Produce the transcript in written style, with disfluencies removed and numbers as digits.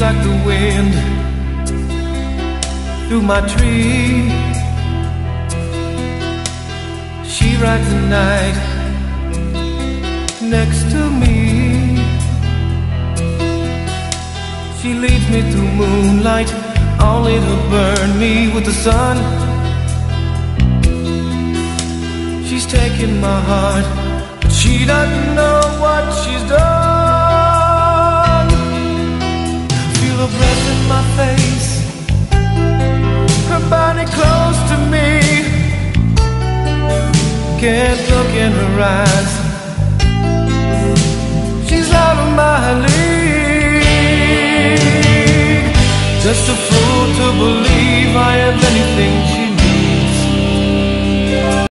like the wind through my tree. She rides the night next to me. She leads me through moonlight, only to burn me with the sun. She's taken my heart, but she doesn't know what she's done. Feel her breath in my face, her body close to me. Can't look in her eyes, she's out of my league. Just a fool to believe I have anything she